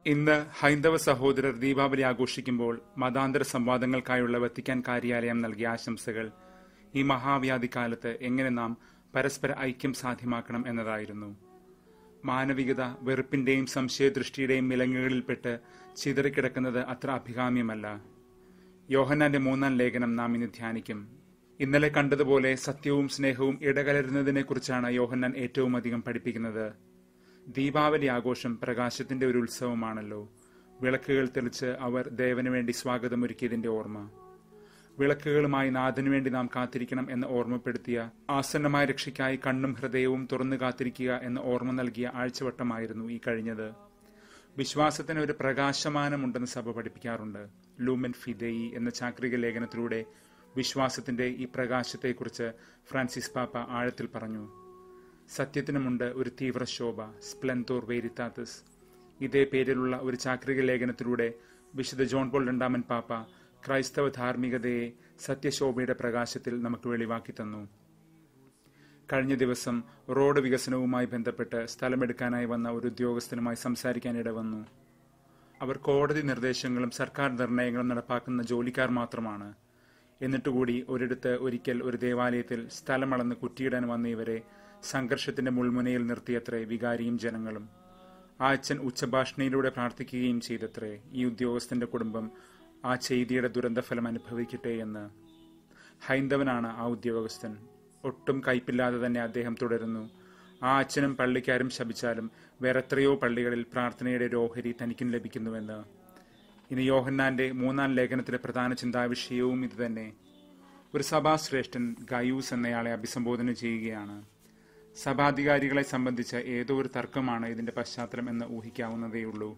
ഇന്ന് ഹൈന്ദവ സഹോദരർ ദീപാവലി ആഘോഷിക്കുമ്പോൾ മതാന്തര സംവാദങ്ങൾക്കായുള്ള വത്തിക്കാൻ കാര്യാലയം നൽകിയ ആശംസകൾ ഈ മഹാവ്യാധിക്കാലത്ത് എങ്ങനെ നാം പരസ്പര ഐക്യം സാധ്യമാക്കണം എന്നതായിരുന്നു. മാനവികത വെറുപ്പിന്റെയും സംശയദൃഷ്ടിയുടെയും മിലങ്ങുകളിൽപ്പെട്ട് ചിതറിക്കിടക്കുന്നത് അത്ര അഭികാമ്യമല്ല. യോഹന്നാന്റെ 3-ാം ലേഖനം നാം ഇന്ന് ധ്യാനിക്കും. ഇന്നലെ കണ്ടതുപോലെ സത്യവും സ്നേഹവും ഇടകലരുന്നതിനെക്കുറിച്ചാണ് യോഹന്നാൻ ഏറ്റവും അധികം പഠിപ്പിക്കുന്നത്. ദീപാവലി ആഘോഷം പ്രകാശത്തിന്റെ ഒരു ഉത്സവമാണല്ലോ. വിളക്കുകൾ തെളിച്ച് അവർ ദേവന് വേണ്ടി സ്വാഗതമൊരുക്കിയതിന്റെ ഓർമ്മ. വിളക്കുകളുമായി നാഥനു വേണ്ടി നാം കാത്തിരിക്കണം എന്ന് ഓർമ്മപ്പെടുത്തിയ, ആസന്നമായ രക്ഷയ്ക്കായി കണ്ണും ഹൃദയവും തുറന്നു കാത്തിരിക്കുക എന്ന് ഓർമ്മ നൽകിയ ആഴ്ചവട്ടമായിരുന്നു ഈ കഴിഞ്ഞത്. വിശ്വാസത്തിന് ഒരു പ്രകാശമാനമുണ്ടെന്ന് സഭ പഠിപ്പിക്കാറുണ്ട്. ലൂമൻ ഫിദേയി എന്ന ചാക്രിക ലേഖനത്തിലൂടെ വിശ്വാസത്തിന്റെ ഈ പ്രകാശത്തെക്കുറിച്ച് ഫ്രാൻസിസ് പാപ്പ ആഴത്തിൽ പറഞ്ഞു. സത്യത്തിനുമുണ്ട് ഒരു തീവ്ര ശോഭ, സ്പ്ലെൻഡോർ വെരിറ്റാറ്റിസ്. ഇതേ പേരിലുള്ള ഒരു ചാക്രിക ലേഖനത്തിലൂടെ വിശുദ്ധ ജോൺ പോൾ II പാപ്പ ക്രൈസ്തവ ധാർമ്മികതയെ സത്യശോഭയുടെ പ്രകാശത്തിൽ നമുക്ക് വെളിവാക്കി തന്നു. കഴിഞ്ഞ ദിവസം റോഡ് വികസനവുമായി ബന്ധപ്പെട്ട് സ്ഥലമെടുക്കാനായി വന്ന ഒരു ഉദ്യോഗസ്ഥനുമായി സംസാരിക്കാൻ ഇടവന്നു. അവർ കോടതി നിർദ്ദേശങ്ങളും സർക്കാർ നിർണയങ്ങളും നടപ്പാക്കുന്ന ജോലിക്കാർ മാത്രമാണ്. എന്നിട്ടുകൂടി ഒരിടത്ത് ഒരിക്കൽ ഒരു ദേവാലയത്തിൽ സ്ഥലമളന്ന് കുറ്റിയിടാൻ വന്ന ഇവരെ സംഘർഷത്തിന്റെ മുൾമുനയിൽ നിർത്തിയത്രേ വികാരിയും ജനങ്ങളും. ആ അച്ഛൻ ഉച്ചഭാഷണയിലൂടെ പ്രാർത്ഥിക്കുകയും ചെയ്തത്രേ, ഈ ഉദ്യോഗസ്ഥന്റെ കുടുംബം ആ ചെയ്തിയുടെ ദുരന്തഫലം അനുഭവിക്കട്ടെ എന്ന്. ഹൈന്ദവനാണ് ആ ഉദ്യോഗസ്ഥൻ. ഒട്ടും കയ്പില്ലാതെ തന്നെ അദ്ദേഹം തുടരുന്നു. ആ അച്ഛനും പള്ളിക്കാരും ശപിച്ചാലും വേറെത്രയോ പള്ളികളിൽ പ്രാർത്ഥനയുടെ ഒരു ഓഹരി തനിക്കും ലഭിക്കുന്നുവെന്ന്. ഇനി യോഹന്നാന്റെ 3-ാം ലേഖനത്തിലെ പ്രധാന ചിന്താവിഷയവും ഇതുതന്നെ. ഒരു സഭാശ്രേഷ്ഠൻ ഗയൂസ് എന്നയാളെ അഭിസംബോധന ചെയ്യുകയാണ്. സഭാധികാരികളെ സംബന്ധിച്ച ഏതോ ഒരു തർക്കമാണ് ഇതിന്റെ പശ്ചാത്തലം എന്ന് ഊഹിക്കാവുന്നതേയുള്ളൂ.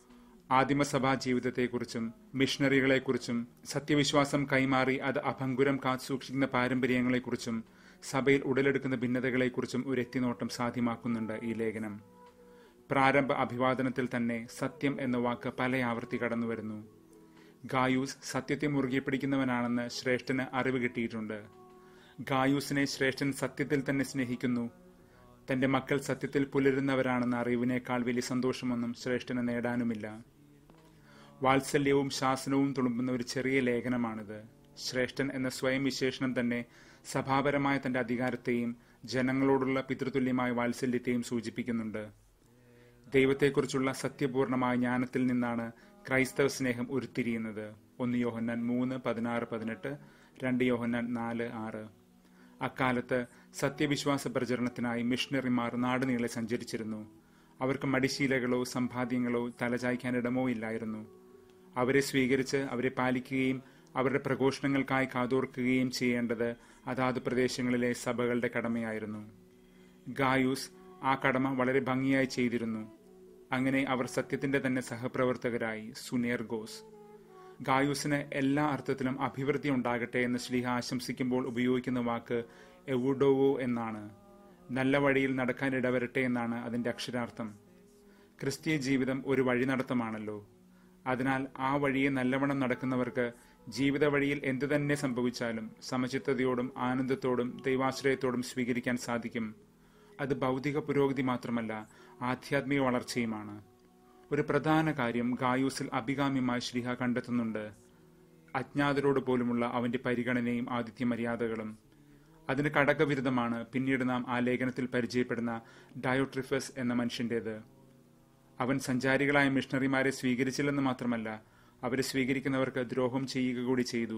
ആദിമസഭാ ജീവിതത്തെക്കുറിച്ചും മിഷണറികളെക്കുറിച്ചും സത്യവിശ്വാസം കൈമാറി അത് അഭംഗുരം കാത്തുസൂക്ഷിക്കുന്ന പാരമ്പര്യങ്ങളെക്കുറിച്ചും സഭയിൽ ഉടലെടുക്കുന്ന ഭിന്നതകളെക്കുറിച്ചും ഒരു എത്തിനോട്ടം സാധ്യമാക്കുന്നുണ്ട് ഈ ലേഖനം. പ്രാരംഭ അഭിവാദനത്തിൽ തന്നെ സത്യം എന്ന വാക്ക് പല ആവർത്തി കടന്നുവരുന്നു. ഗായൂസ് സത്യത്തെ മുറുകെ പിടിക്കുന്നവനാണെന്ന് ശ്രേഷ്ഠന് അറിവ് കിട്ടിയിട്ടുണ്ട്. ഗായൂസിനെ ശ്രേഷ്ഠൻ സത്യത്തിൽ തന്നെ സ്നേഹിക്കുന്നു. തന്റെ മക്കൾ സത്യത്തിൽ പുലരുന്നവരാണെന്ന അറിവിനേക്കാൾ വലിയ സന്തോഷമൊന്നും ശ്രേഷ്ഠന് നേടാനുമില്ല. വാത്സല്യവും ശാസനവും തുളുമ്പുന്ന ഒരു ചെറിയ ലേഖനമാണിത്. ശ്രേഷ്ഠൻ എന്ന സ്വയം വിശേഷണം തന്നെ സഭാപരമായ തന്റെ അധികാരത്തെയും ജനങ്ങളോടുള്ള പിതൃതുല്യമായ വാത്സല്യത്തെയും സൂചിപ്പിക്കുന്നുണ്ട്. ദൈവത്തെക്കുറിച്ചുള്ള സത്യപൂർണമായ ജ്ഞാനത്തിൽ നിന്നാണ് ക്രൈസ്തവ സ്നേഹം ഉരുത്തിരിയുന്നത്. 1 യോഹന്നാൻ 3:16-18, 2 യോഹന്നാൻ 4:6. അക്കാലത്ത് സത്യവിശ്വാസ പ്രചരണത്തിനായി മിഷണറിമാർ നാടുനീളെ സഞ്ചരിച്ചിരുന്നു. അവർക്ക് മടിശീലകളോ സമ്പാദ്യങ്ങളോ തലചായ്ക്കാനിടമോ ഇല്ലായിരുന്നു. അവരെ സ്വീകരിച്ച് അവരെ പാലിക്കുകയും അവരുടെ പ്രഘോഷണങ്ങൾക്കായി കാതോർക്കുകയും ചെയ്യേണ്ടത് അതാത് പ്രദേശങ്ങളിലെ സഭകളുടെ കടമയായിരുന്നു. ഗായൂസ് ആ കടമ വളരെ ഭംഗിയായി ചെയ്തിരുന്നു. അങ്ങനെ അവർ സത്യത്തിന്റെ തന്നെ സഹപ്രവർത്തകരായി, സുനേർഗോസ്. ഗായൂസിന് എല്ലാ അർത്ഥത്തിലും അഭിവൃദ്ധി ഉണ്ടാകട്ടെ എന്ന് ശ്ലീഹ ആശംസിക്കുമ്പോൾ ഉപയോഗിക്കുന്ന വാക്ക് എവുഡോവോ എന്നാണ്. നല്ല വഴിയിൽ നടക്കാൻ ഇടവരട്ടെ എന്നാണ് അതിന്റെ അക്ഷരാർത്ഥം. ക്രിസ്തീയ ജീവിതം ഒരു വഴി നടത്തമാണല്ലോ. അതിനാൽ ആ വഴിയെ നല്ലവണ്ണം നടക്കുന്നവർക്ക് ജീവിത വഴിയിൽ എന്തു തന്നെ സംഭവിച്ചാലും സമചിത്തതയോടും ആനന്ദത്തോടും ദൈവാശ്രയത്തോടും സ്വീകരിക്കാൻ സാധിക്കും. അത് ഭൗതിക പുരോഗതി മാത്രമല്ല, ആധ്യാത്മിക വളർച്ചയുമാണ്. ഒരു പ്രധാന കാര്യം ഗായൂസിൽ അഭികാമ്യമായി ശ്ലീഹ കണ്ടെത്തുന്നുണ്ട്: അജ്ഞാതരോട് പോലുമുള്ള അവന്റെ പരിഗണനയും ആതിഥ്യ മര്യാദകളും. അതിന് കടകവിരുദ്ധമാണ് പിന്നീട് നാം ആ ലേഖനത്തിൽ പരിചയപ്പെടുന്ന ഡയോട്രിഫസ് എന്ന മനുഷ്യന്റേത്. അവൻ സഞ്ചാരികളായ മിഷണറിമാരെ സ്വീകരിച്ചില്ലെന്ന് മാത്രമല്ല, അവരെ സ്വീകരിക്കുന്നവർക്ക് ദ്രോഹം ചെയ്യുക കൂടി ചെയ്തു.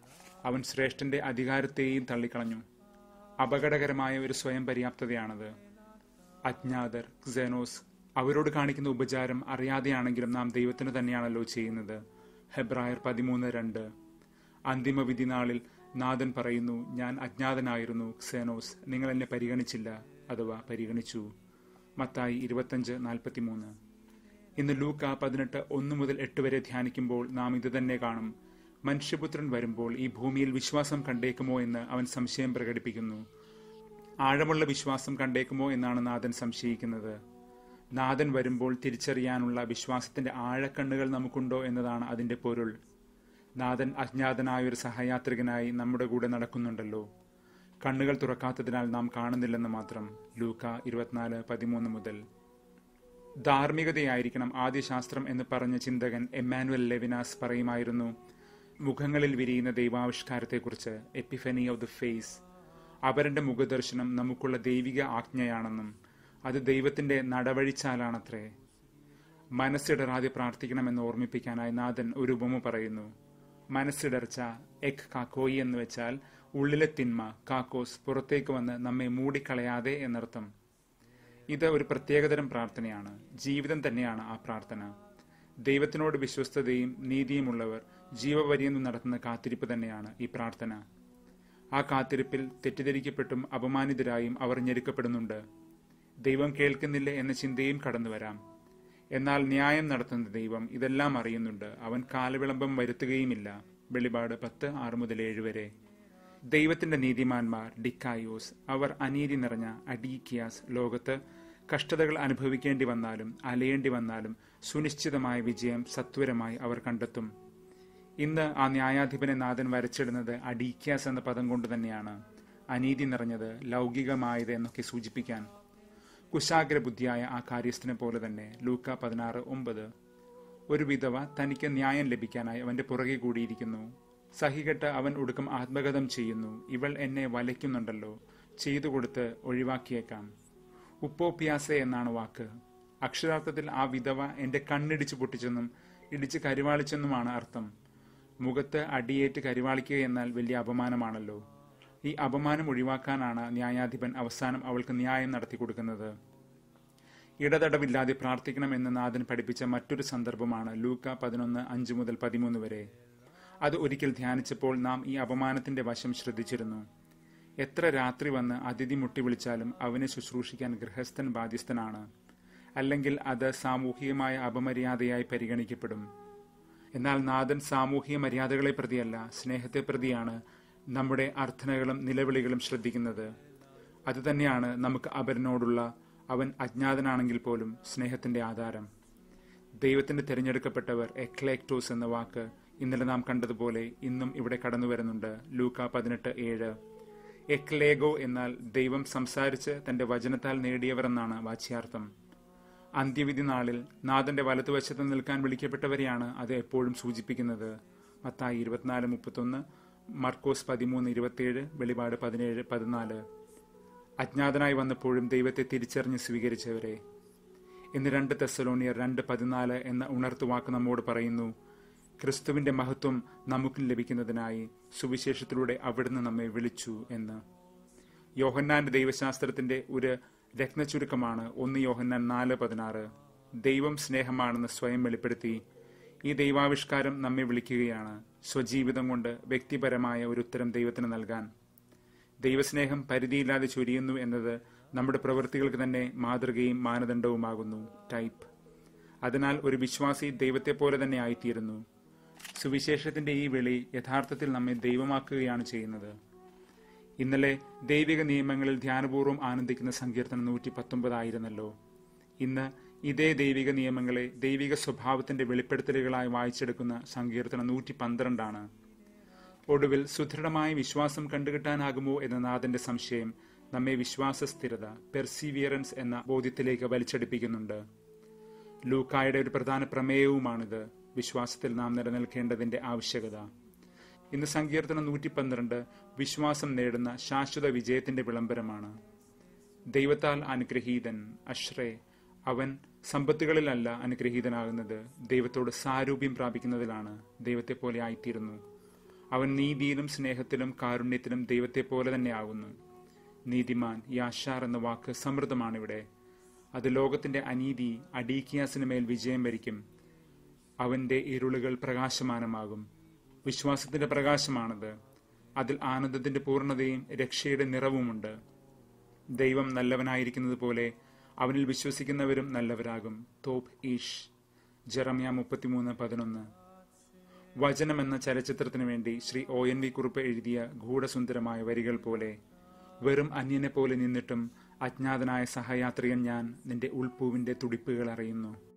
അവൻ ശ്രേഷ്ഠന്റെ അധികാരത്തെയും തള്ളിക്കളഞ്ഞു. അപകടകരമായ ഒരു സ്വയം പര്യാപ്തതയാണത്. അജ്ഞാതർ, ക്സേനോസ്, അവരോട് കാണിക്കുന്ന ഉപചാരം അറിയാതെയാണെങ്കിലും നാം ദൈവത്തിന് തന്നെയാണല്ലോ ചെയ്യുന്നത്. ഹെബ്രായർ 13:2. അന്തിമവിധി നാളിൽ നാഥൻ പറയുന്നു, ഞാൻ അജ്ഞാതനായിരുന്നു ക്സേനോസ്, നിങ്ങൾ എന്നെ പരിഗണിച്ചില്ല, അഥവാ പരിഗണിച്ചു. മത്തായി 25:43. ഇന്ന് ലൂക്ക 18:1-8 വരെ ധ്യാനിക്കുമ്പോൾ നാം ഇത് തന്നെ കാണും. മനുഷ്യപുത്രൻ വരുമ്പോൾ ഈ ഭൂമിയിൽ വിശ്വാസം കണ്ടേക്കുമോ എന്ന് അവൻ സംശയം പ്രകടിപ്പിക്കുന്നു. ആഴമുള്ള വിശ്വാസം കണ്ടേക്കുമോ എന്നാണ് നാഥൻ സംശയിക്കുന്നത്. നാഥൻ വരുമ്പോൾ തിരിച്ചറിയാനുള്ള വിശ്വാസത്തിന്റെ ആഴക്കണ്ണുകൾ നമുക്കുണ്ടോ എന്നതാണ് അതിന്റെ പൊരുൾ. നാഥൻ അജ്ഞാതനായ ഒരു സഹയാത്രികനായി നമ്മുടെ കൂടെ നടക്കുന്നുണ്ടല്ലോ. കണ്ണുകൾ തുറക്കാത്തതിനാൽ നാം കാണുന്നില്ലെന്ന് മാത്രം. ലൂക്ക 24:13 മുതൽ. ധാർമ്മികതയായിരിക്കണം ആദ്യശാസ്ത്രം എന്ന് പറഞ്ഞ ചിന്തകൻ എമ്മാനുവൽ ലെവിനാസ് പറയുമായിരുന്നു, മുഖങ്ങളിൽ വിരിയുന്ന ദൈവാവിഷ്കാരത്തെക്കുറിച്ച്, എപ്പിഫനി ഓഫ് ദ ഫേസ്, അവരുടെ മുഖദർശനം നമുക്കുള്ള ദൈവിക ആജ്ഞയാണെന്നും അത് ദൈവത്തിന്റെ നടവഴിച്ചാലാണത്രേ. മനസ്സിടറാതെ പ്രാർത്ഥിക്കണമെന്ന് ഓർമ്മിപ്പിക്കാനായി നാഥൻ ഒരു ഉപമ പറയുന്നു. മനസ്സിടർച്ച, എക് കാക്കോയി എന്ന് വെച്ചാൽ ഉള്ളിലെ തിന്മ, കാക്കോസ്, പുറത്തേക്ക് വന്ന് നമ്മെ മൂടിക്കളയാതെ എന്നർത്ഥം. ഇത് ഒരു പ്രത്യേകതരം പ്രാർത്ഥനയാണ്. ജീവിതം തന്നെയാണ് ആ പ്രാർത്ഥന. ദൈവത്തിനോട് വിശ്വസ്തതയും നീതിയുമുള്ളവർ ജീവപര്യന്തം നടത്തുന്ന കാത്തിരിപ്പ് തന്നെയാണ് ഈ പ്രാർത്ഥന. ആ കാത്തിരിപ്പിൽ തെറ്റിദ്ധരിക്കപ്പെട്ടും അപമാനിതരായും അവർ ഞെരുക്കപ്പെടുന്നുണ്ട്. ദൈവം കേൾക്കുന്നില്ലേ എന്ന ചിന്തയും കടന്നുവരാം. എന്നാൽ ന്യായം നടത്തുന്ന ദൈവം ഇതെല്ലാം അറിയുന്നുണ്ട്. അവൻ കാലവിളംബം വരുത്തുകയുമില്ല. വെളിപാട് 10:6-7 വരെ. ദൈവത്തിന്റെ നീതിമാന്മാർ, ഡിക്കായോസ്, അവർ അനീതി നിറഞ്ഞ അഡീക്കിയാസ്, ലോകത്ത് കഷ്ടതകൾ അനുഭവിക്കേണ്ടി വന്നാലും അലയേണ്ടി വന്നാലും സുനിശ്ചിതമായ വിജയം സത്വരമായി അവർ കണ്ടെത്തും. ഇന്ന് ആ ന്യായാധിപനെ നാഥൻ വരച്ചിടുന്നത് അഡീക്കിയാസ് എന്ന പദം കൊണ്ട് തന്നെയാണ്. അനീതി നിറഞ്ഞത്, ലൗകികമായത് എന്നൊക്കെ സൂചിപ്പിക്കാൻ. കുശാഗ്രബുദ്ധിയായ ആ കാര്യസ്ഥനെ പോലെ തന്നെ. ലൂക്ക 16:9. ഒരു വിധവ തനിക്ക് ന്യായം ലഭിക്കാനായി അവന്റെ പുറകെ കൂടിയിരിക്കുന്നു. സഹികെട്ട് അവൻ ഒടുക്കം ആത്മഗതം ചെയ്യുന്നു. ഇവൾ എന്നെ വലയ്ക്കുന്നുണ്ടല്ലോ, ചെയ്തു കൊടുത്ത് ഒഴിവാക്കിയേക്കാം. ഉപ്പോപ്യാസെ എന്നാണ് വാക്ക്. അക്ഷരാർത്ഥത്തിൽ ആ വിധവ എന്റെ കണ്ണിടിച്ചു പൊട്ടിച്ചെന്നും ഇടിച്ച് കരിവാളിച്ചെന്നുമാണ് അർത്ഥം. മുഖത്ത് അടിയേറ്റ് കരിവാളിക്കുക എന്നാൽ വലിയ അപമാനമാണല്ലോ. ഈ അപമാനം ഒഴിവാക്കാനാണ് ന്യായാധിപൻ അവസാനം അവൾക്ക് ന്യായം നടത്തി കൊടുക്കുന്നത്. ഇടതടവില്ലാതെ പ്രാർത്ഥിക്കണമെന്ന് നാഥൻ പഠിപ്പിച്ച മറ്റൊരു സന്ദർഭമാണ് ലൂക്ക 11:5-13 വരെ. അത് ഒരിക്കൽ ധ്യാനിച്ചപ്പോൾ നാം ഈ അപമാനത്തിന്റെ വശം ശ്രദ്ധിച്ചിരുന്നു. എത്ര രാത്രി വന്ന് അതിഥി മുട്ടി വിളിച്ചാലും അവനെ ശുശ്രൂഷിക്കാൻ ഗൃഹസ്ഥൻ ബാധ്യസ്ഥനാണ്. അല്ലെങ്കിൽ അത് സാമൂഹികമായ അപമര്യാദയായി പരിഗണിക്കപ്പെടും. എന്നാൽ നാഥൻ സാമൂഹിക മര്യാദകളെ പ്രതിയല്ല, സ്നേഹത്തെ പ്രതിയാണ് നമ്മുടെ അർത്ഥനകളും നിലവിളികളും ശ്രദ്ധിക്കുന്നത്. അതുതന്നെയാണ് നമുക്ക് അവനോടുള്ള, അവൻ അജ്ഞാതനാണെങ്കിൽ പോലും, സ്നേഹത്തിന്റെ ആധാരം. ദൈവത്തിന്റെ തിരഞ്ഞെടുക്കപ്പെട്ടവർ, എക്ലേക്ടോസ് എന്ന വാക്ക് ഇന്നലെ നാം കണ്ടതുപോലെ ഇന്നും ഇവിടെ കടന്നു വരുന്നുണ്ട്. ലൂക്ക 18:7. എക്ലേഗോ എന്നാൽ ദൈവം സംസാരിച്ച് തന്റെ വചനത്താൽ നേടിയവർ എന്നാണ് വാച്യാർത്ഥം. അന്ത്യവിധി നാളിൽ നാഥന്റെ വലതുവശത്ത് നിൽക്കാൻ വിളിക്കപ്പെട്ടവരെയാണ് അത് എപ്പോഴും സൂചിപ്പിക്കുന്നത്. മത്തായി 24:31, മർക്കോസ് 13:27, വെളിപാട് 17:14. അജ്ഞാതനായി വന്നപ്പോഴും ദൈവത്തെ തിരിച്ചറിഞ്ഞ് സ്വീകരിച്ചവരെ. ഇന്ന് 2 തെസ്സലോനിയർ 2:14 എന്ന ഉണർത്തുവാക്ക് നമ്മോട് പറയുന്നു, ക്രിസ്തുവിന്റെ മഹത്വം നമുക്ക് ലഭിക്കുന്നതിനായി സുവിശേഷത്തിലൂടെ അവിടുന്ന് നമ്മെ വിളിച്ചു എന്ന്. യോഹന്നാന്റെ ദൈവശാസ്ത്രത്തിന്റെ ഒരു രത്നചുരുക്കമാണ് 1 യോഹന്നാൻ 4:16. ദൈവം സ്നേഹമാണെന്ന് സ്വയം വെളിപ്പെടുത്തി ഈ ദൈവാവിഷ്കാരം നമ്മെ വിളിക്കുകയാണ്, സ്വജീവിതം കൊണ്ട് വ്യക്തിപരമായ ഒരു ഉത്തരം ദൈവത്തിന് നൽകാൻ. ദൈവസ്നേഹം പരിധിയില്ലാതെ ചൊരിയുന്നു എന്നത് നമ്മുടെ പ്രവൃത്തികൾക്ക് തന്നെ മാതൃകയും മാനദണ്ഡവുമാകുന്നു, ടൈപ്പ്. അതിനാൽ ഒരു വിശ്വാസി ദൈവത്തെ പോലെ തന്നെ ആയിത്തീരുന്നു. സുവിശേഷത്തിന്റെ ഈ വിളി യഥാർത്ഥത്തിൽ നമ്മെ ദൈവമാക്കുകയാണ് ചെയ്യുന്നത്. ഇന്നലെ ദൈവിക നിയമങ്ങളിൽ ധ്യാനപൂർവ്വം ആനന്ദിക്കുന്ന സങ്കീർത്തനം 119 ആയിരുന്നല്ലോ. ഇന്ന് ഇതേ ദൈവിക നിയമങ്ങളെ ദൈവിക സ്വഭാവത്തിന്റെ വെളിപ്പെടുത്തലുകളായി വായിച്ചെടുക്കുന്ന സങ്കീർത്തനം 112 ആണ്. ഒടുവിൽ സുദൃഢമായ വിശ്വാസം കണ്ടുകിട്ടാനാകുമോ എന്ന നാഥന്റെ സംശയം നമ്മെ വിശ്വാസ സ്ഥിരത, പെർസീവിയറൻസ് എന്ന ബോധ്യത്തിലേക്ക് വലിച്ചടിപ്പിക്കുന്നുണ്ട്. ലൂക്കായുടെ ഒരു പ്രധാന പ്രമേയവുമാണിത്, വിശ്വാസത്തിൽ നാം നിലനിൽക്കേണ്ടതിന്റെ ആവശ്യകത. ഇന്ന് സങ്കീർത്തനം 112 വിശ്വാസം നേടുന്ന ശാശ്വത വിജയത്തിന്റെ വിളംബരമാണ്. ദൈവത്താൽ അനുഗ്രഹീതൻ, അശ്രേ. അവൻ സമ്പത്തുകളിലല്ല അനുഗ്രഹീതനാകുന്നത്, ദൈവത്തോട് സാരൂപ്യം പ്രാപിക്കുന്നതിലാണ്. ദൈവത്തെ പോലെ ആയിത്തീരുന്നു. അവൻ നീതിയിലും സ്നേഹത്തിലും കാരുണ്യത്തിലും ദൈവത്തെ പോലെ തന്നെ ആകുന്നു. നീതിമാൻ, യാഷാർ എന്ന വാക്ക് സമൃദ്ധമാണിവിടെ. അത് ലോകത്തിന്റെ അനീതി അഡീക്കിയാസിന് മേൽ വിജയം വരിക്കും. അവന്റെ ഇരുളുകൾ പ്രകാശമാനമാകും. വിശ്വാസത്തിന്റെ പ്രകാശമാണത്. അതിൽ ആനന്ദത്തിന്റെ പൂർണ്ണതയും രക്ഷയുടെ നിറവുമുണ്ട്. ദൈവം നല്ലവനായിരിക്കുന്നത് പോലെ അവനിൽ വിശ്വസിക്കുന്നവരും നല്ലവരാകും. Top ഈഷ്, Jeremiah 33:11. വചനം എന്ന ചലച്ചിത്രത്തിനു വേണ്ടി ശ്രീ ONV കുറുപ്പ് എഴുതിയ ഗൂഢസുന്ദരമായ വരികൾ പോലെ, വെറും അന്യനെ പോലെ നിന്നിട്ടും അജ്ഞാതനായ സഹയാത്രികൻ ഞാൻ, നിന്റെ ഉൾപ്പൂവിന്റെ തുടിപ്പുകൾ അറിയുന്നു.